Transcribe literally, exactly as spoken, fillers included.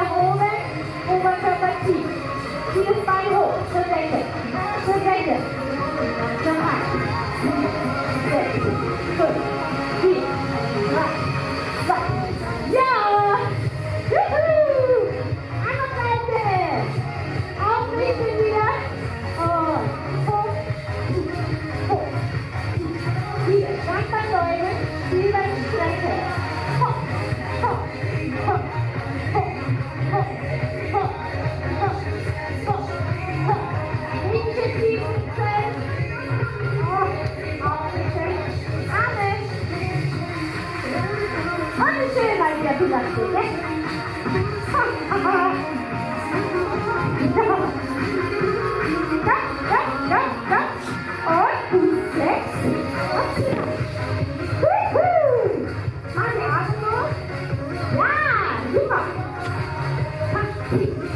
nach oben, Oberkörper tief. Dieses Bein hoch, zur Seite, zur Seite. Noch eins, sechs, fünf, vier, drei, zwei. Ja! Juhu! Andere Seite. Aufrichten wieder. Und hoch, hoch. Hier, ganz beim Beugen, wie beim Strecken. Hoch, hoch, hoch, hoch, hoch, hoch, hoch, hoch, hoch. Hinten tief sein. Oh, aufrichten. Amen. Und schön mal wieder Pilates, ne? Ha, ha, ha. Komm, komm, komm, komm. Und Fuß sechs. Und hier. Juhu. Mal den Arsch hoch. Ja, super. Ha,